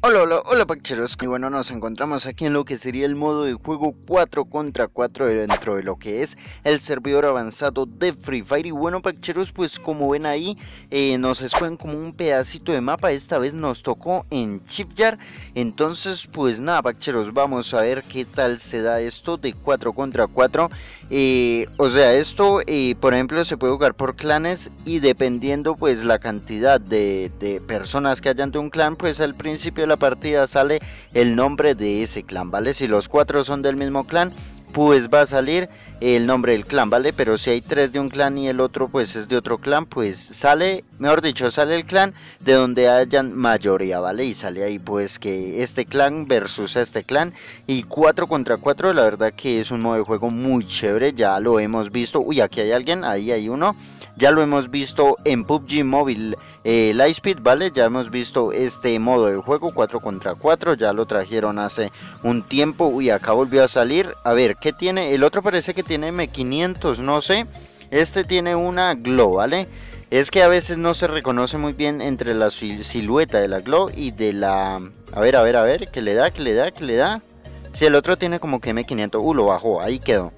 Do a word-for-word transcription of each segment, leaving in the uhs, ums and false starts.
Hola, hola, hola Pacheros, y bueno, nos encontramos aquí en lo que sería el modo de juego cuatro contra cuatro dentro de lo que es el servidor avanzado de Free Fire. Y bueno Pacheros, pues como ven ahí, eh, nos escogen como un pedacito de mapa. Esta vez nos tocó en Chipyard. Entonces pues nada Pacheros, vamos a ver qué tal se da esto de cuatro contra cuatro. Eh, o sea, esto eh, por ejemplo se puede jugar por clanes, y dependiendo pues la cantidad de, de personas que hayan de un clan, pues al principio de la partida sale el nombre de ese clan, ¿vale? Si los cuatro son del mismo clan, pues va a salir el nombre del clan, ¿vale? Pero si hay tres de un clan y el otro pues es de otro clan, pues sale, mejor dicho, sale el clan de donde hayan mayoría, ¿vale? Y sale ahí pues que este clan versus este clan, y cuatro contra cuatro, la verdad que es un modo de juego muy chévere, ya lo hemos visto. Uy, aquí hay alguien, ahí hay uno, ya lo hemos visto en P U B G Mobile eh, Lightspeed, ¿vale? Ya hemos visto este modo de juego cuatro contra cuatro, ya lo trajeron hace un tiempo. Uy, acá volvió a salir, a ver, ¿qué tiene? El otro parece que tiene M quinientos, no sé, este tiene una Glow, ¿vale? Es que a veces no se reconoce muy bien entre la silueta de la Glow y de la... A ver, a ver, a ver, ¿qué le da? ¿Qué le da? ¿Qué le da? Si el otro tiene como que M quinientos, uh, lo bajó, ahí quedó.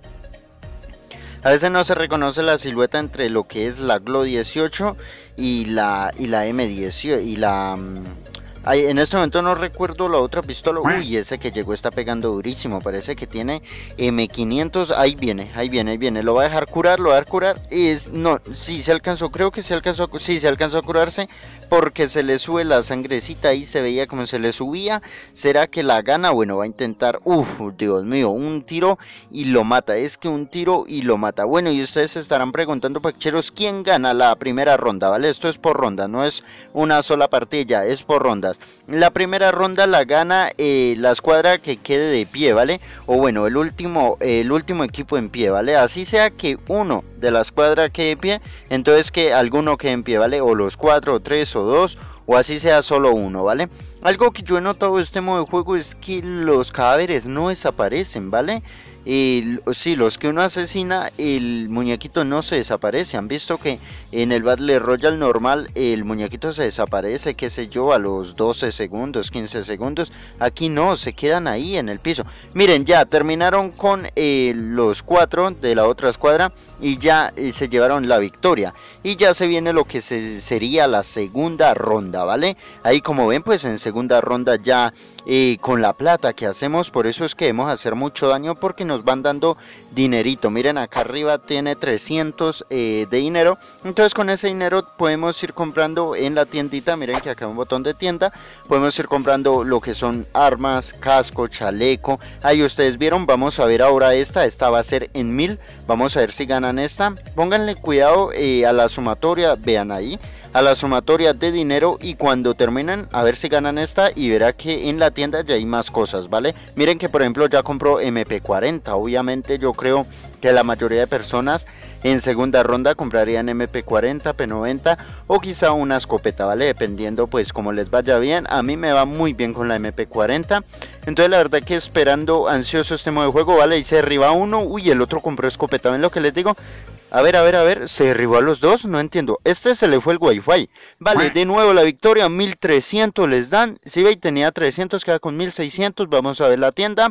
A veces no se reconoce la silueta entre lo que es la Glow dieciocho y la, y la M dieciocho y la... Ay, en este momento no recuerdo la otra pistola. Uy, ese que llegó está pegando durísimo. Parece que tiene M quinientos. Ahí viene, ahí viene, ahí viene. Lo va a dejar curar, lo va a dejar curar. Es, no, sí se alcanzó, creo que se alcanzó, sí se alcanzó a curarse, porque se le sube la sangrecita. Ahí se veía como se le subía. ¿Será que la gana? Bueno, va a intentar. Uf, Dios mío, un tiro y lo mata. Es que un tiro y lo mata. Bueno, y ustedes se estarán preguntando, Pacheros, ¿quién gana la primera ronda? ¿Vale? Esto es por ronda, no es una sola partida, es por rondas. La primera ronda la gana eh, la escuadra que quede de pie, ¿vale? O bueno, el último, eh, el último equipo en pie, ¿vale? Así sea que uno de la escuadra quede de pie, entonces que alguno quede en pie, ¿vale? O los cuatro, o tres, o dos, o así sea solo uno, ¿vale? Algo que yo he notado de este modo de juego es que los cadáveres no desaparecen, ¿vale? El, sí, los que uno asesina, el muñequito no se desaparece. Han visto que en el Battle Royale normal el muñequito se desaparece, qué sé yo, a los doce segundos, quince segundos. Aquí no, se quedan ahí en el piso. Miren, ya terminaron con eh, los cuatro de la otra escuadra y ya eh, se llevaron la victoria. Y ya se viene lo que se, sería la segunda ronda, ¿vale? Ahí como ven, pues en segunda ronda ya eh, con la plata que hacemos, por eso es que debemos hacer mucho daño, porque nos van dando dinerito. Miren, acá arriba tiene trescientos eh, de dinero, entonces con ese dinero podemos ir comprando en la tiendita. Miren que acá hay un botón de tienda, podemos ir comprando lo que son armas, casco, chaleco. Ahí ustedes vieron, vamos a ver ahora esta, esta va a ser en mil, vamos a ver si ganan esta. Pónganle cuidado eh, a la sumatoria, vean ahí, a la sumatoria de dinero, y cuando terminen a ver si ganan esta, y verá que en la tienda ya hay más cosas, ¿vale? Miren que por ejemplo ya compró M P cuarenta, obviamente yo creo que la mayoría de personas en segunda ronda comprarían M P cuarenta, P noventa o quizá una escopeta, ¿vale? Dependiendo pues como les vaya bien. A mí me va muy bien con la M P cuarenta, entonces la verdad que esperando ansioso este modo de juego, ¿vale? Y se derriba uno, uy, el otro compró escopeta, ¿ven lo que les digo? A ver, a ver, a ver, se derribó a los dos, no entiendo. Este se le fue el wifi. Vale, de nuevo la victoria, mil trescientos les dan. Si veis, tenía trescientos, queda con mil seiscientos. Vamos a ver la tienda.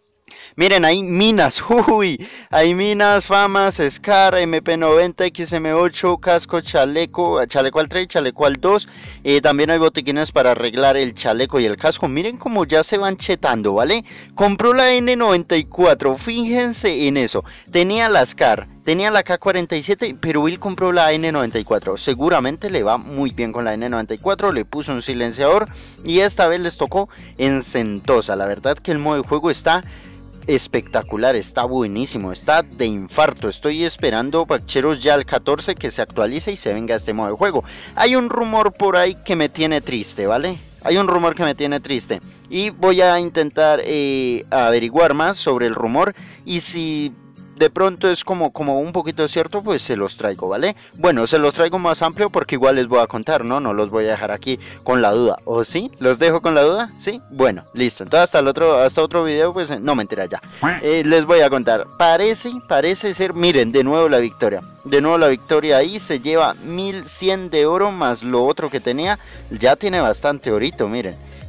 Miren, hay minas, uy, hay minas, famas, Scar, M P noventa, X M ocho, casco, chaleco, chaleco al tres, chaleco al dos, eh, también hay botiquines para arreglar el chaleco y el casco. Miren cómo ya se van chetando, ¿vale? Compró la N noventa y cuatro, fíjense en eso, tenía la Scar, tenía la K cuarenta y siete, pero él compró la N noventa y cuatro, seguramente le va muy bien con la N noventa y cuatro, le puso un silenciador y esta vez les tocó en Sentosa. La verdad que el modo de juego está espectacular, está buenísimo, está de infarto. Estoy esperando, Pacheros, ya el catorce que se actualice y se venga este modo de juego. Hay un rumor por ahí que me tiene triste, ¿vale? Hay un rumor que me tiene triste y voy a intentar eh, averiguar más sobre el rumor, y si de pronto es como, como un poquito cierto, pues se los traigo, ¿vale? Bueno, se los traigo más amplio porque igual les voy a contar, ¿no? No los voy a dejar aquí con la duda. ¿O sí? ¿Los dejo con la duda? ¿Sí? Bueno, listo. Entonces hasta el otro, hasta otro video, pues no, mentira ya. Eh, les voy a contar. Parece, parece ser, miren, de nuevo la victoria. De nuevo la victoria ahí, se lleva mil cien de oro más lo otro que tenía. Ya tiene bastante orito, miren.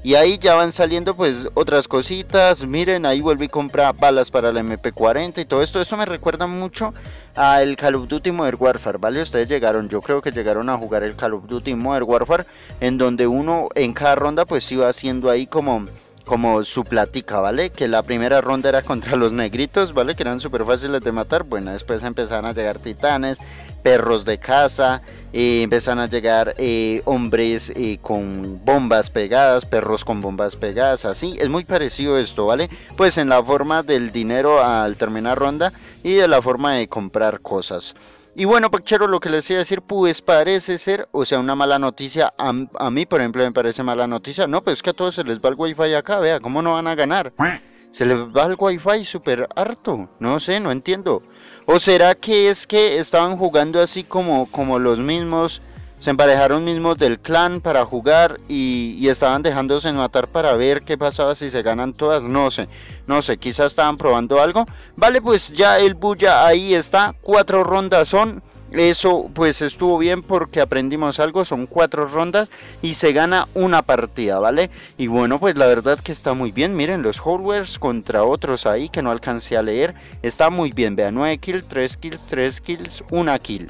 Y ahí ya van saliendo pues otras cositas. Miren, ahí vuelvo y compra balas para la M P cuarenta y todo esto. Esto me recuerda mucho al Call of Duty Modern Warfare, ¿vale? Ustedes llegaron, yo creo que llegaron a jugar el Call of Duty Modern Warfare, en donde uno en cada ronda pues iba haciendo ahí como... como su platica, ¿vale? Que la primera ronda era contra los negritos, ¿vale? Que eran súper fáciles de matar. Bueno, después empezaron a llegar titanes, perros de caza, eh, empezaron a llegar eh, hombres eh, con bombas pegadas, perros con bombas pegadas, así. Es muy parecido esto, ¿vale? Pues en la forma del dinero al terminar ronda y de la forma de comprar cosas. Y bueno, Pachero, lo que les iba a decir, pues parece ser, o sea, una mala noticia. A, a mí, por ejemplo, me parece mala noticia. No, pues es que a todos se les va el wifi acá, vea, ¿cómo no van a ganar? Se les va el wifi súper harto, no sé, no entiendo. ¿O será que es que estaban jugando así como, como los mismos, se emparejaron mismos del clan para jugar y, y estaban dejándose matar para ver qué pasaba si se ganan todas? No sé, no sé, quizás estaban probando algo. Vale, pues ya el bulla ahí está, cuatro rondas son. Eso pues estuvo bien porque aprendimos algo, son cuatro rondas y se gana una partida, ¿vale? Y bueno, pues la verdad que está muy bien. Miren los hardwares contra otros ahí que no alcancé a leer. Está muy bien, vean, nueve kills, tres kills, tres kills, una kill.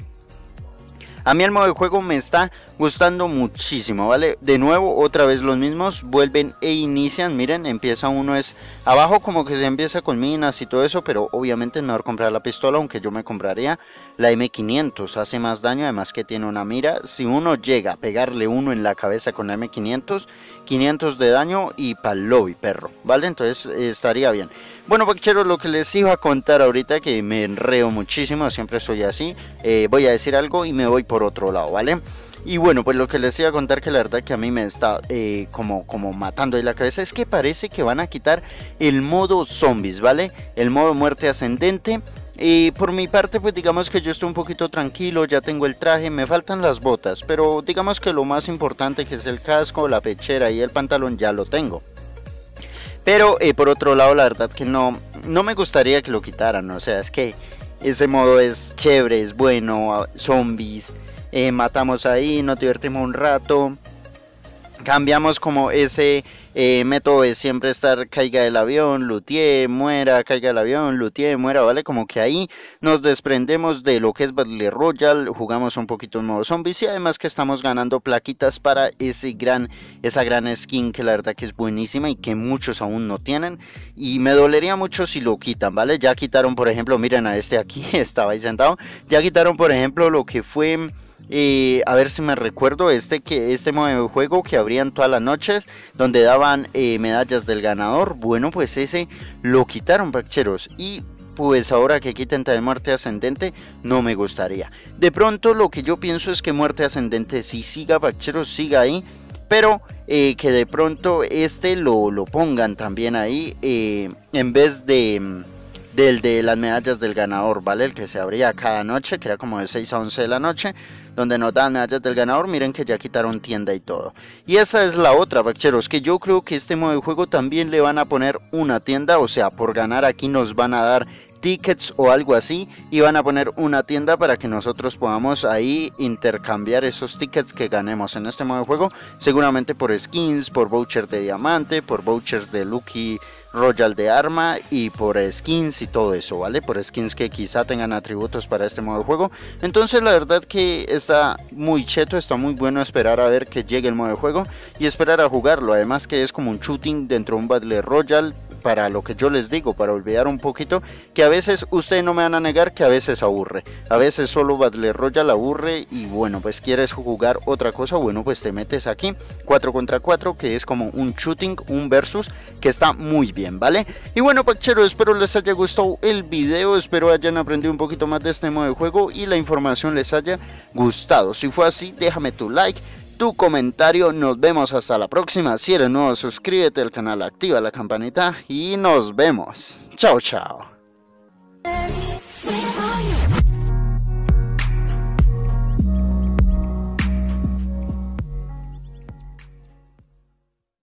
A mí el modo de juego me está gustando muchísimo, ¿vale? De nuevo, otra vez los mismos vuelven e inician. Miren, empieza uno es abajo como que se empieza con minas y todo eso, pero obviamente es mejor comprar la pistola, aunque yo me compraría la M quinientos. Hace más daño, además que tiene una mira. Si uno llega a pegarle uno en la cabeza con la M quinientos, quinientos de daño y pa'l lobby, perro, ¿vale? Entonces eh, estaría bien. Bueno, Pachero, lo que les iba a contar ahorita, que me enreo muchísimo, siempre soy así, eh, voy a decir algo y me voy por otro lado, ¿vale? Y bueno, pues lo que les iba a contar, que la verdad que a mí me está eh, como, como matando ahí la cabeza, es que parece que van a quitar el modo zombies, ¿vale? El modo muerte ascendente. Y por mi parte, pues digamos que yo estoy un poquito tranquilo, ya tengo el traje, me faltan las botas, pero digamos que lo más importante, que es el casco, la pechera y el pantalón, ya lo tengo. Pero eh, por otro lado, la verdad que no, no me gustaría que lo quitaran, o sea, es que ese modo es chévere, es bueno, zombies, eh, matamos ahí, nos divertimos un rato, cambiamos como ese eh, método de siempre estar caiga del avión, lutee, muera, caiga del avión, lutee, muera, ¿vale? Como que ahí nos desprendemos de lo que es Battle Royale, jugamos un poquito en modo zombies y además que estamos ganando plaquitas para ese gran, esa gran skin que la verdad que es buenísima y que muchos aún no tienen y me dolería mucho si lo quitan, ¿vale? Ya quitaron, por ejemplo, miren a este aquí, estaba ahí sentado, ya quitaron, por ejemplo, lo que fue... Eh, a ver si me recuerdo este que este modo de juego que abrían todas las noches donde daban eh, medallas del ganador. Bueno, pues ese lo quitaron, Pacheros, y pues ahora que quiten de muerte ascendente no me gustaría. De pronto lo que yo pienso es que muerte ascendente si siga, Pacheros, siga ahí, pero eh, que de pronto este lo, lo pongan también ahí eh, en vez de... del de las medallas del ganador, ¿vale? El que se abría cada noche, que era como de seis a once de la noche, donde nos dan medallas del ganador. Miren que ya quitaron tienda y todo. Y esa es la otra, Pacheros, que yo creo que este modo de juego también le van a poner una tienda, o sea, por ganar aquí nos van a dar tickets o algo así y van a poner una tienda para que nosotros podamos ahí intercambiar esos tickets que ganemos en este modo de juego, seguramente por skins, por vouchers de diamante, por vouchers de Lucky Royal de arma y por skins y todo eso, ¿vale? Por skins que quizá tengan atributos para este modo de juego. Entonces la verdad que está muy cheto, está muy bueno esperar a ver que llegue el modo de juego y esperar a jugarlo. Además que es como un shooting dentro de un Battle Royale, para lo que yo les digo, para olvidar un poquito, que a veces ustedes no me van a negar que a veces aburre, a veces solo Battle Royale aburre y bueno, pues quieres jugar otra cosa, bueno, pues te metes aquí, cuatro contra cuatro, que es como un shooting, un versus, que está muy bien, ¿vale? Y bueno, Pachero, espero les haya gustado el video, espero hayan aprendido un poquito más de este modo de juego y la información les haya gustado. Si fue así, déjame tu like, tu comentario, nos vemos hasta la próxima. Si eres nuevo, suscríbete al canal, activa la campanita y nos vemos. Chao, chao.